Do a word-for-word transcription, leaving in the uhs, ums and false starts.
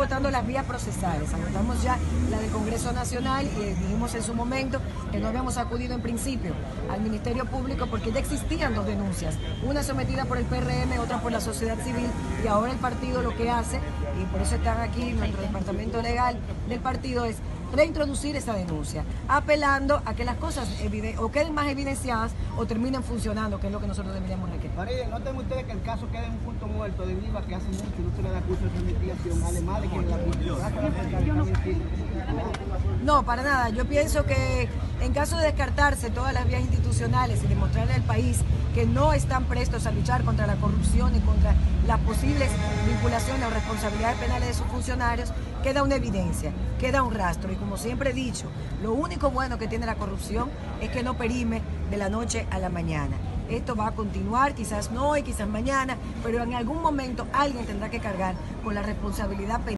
agotando las vías procesales, agotamos ya la del Congreso Nacional y dijimos en su momento que no habíamos acudido en principio al Ministerio Público porque ya existían dos denuncias, una sometida por el P R M, otra por la sociedad civil, y ahora el partido lo que hace, y por eso están aquí nuestro departamento legal del partido, es reintroducir esa denuncia, apelando a que las cosas o queden más evidenciadas o terminen funcionando, que es lo que nosotros deberíamos requerir. Maribel, ¿notan ustedes que el caso queda en un punto muerto debido a que hace mucho no se le da curso de investigación, además de que la No, para nada. Yo pienso que en caso de descartarse todas las vías institucionales y demostrarle al país que no están prestos a luchar contra la corrupción y contra las posibles vinculaciones o responsabilidades penales de sus funcionarios, queda una evidencia, queda un rastro. Y como siempre he dicho, lo único bueno que tiene la corrupción es que no perime de la noche a la mañana. Esto va a continuar, quizás no hoy, quizás mañana, pero en algún momento alguien tendrá que cargar con la responsabilidad penal.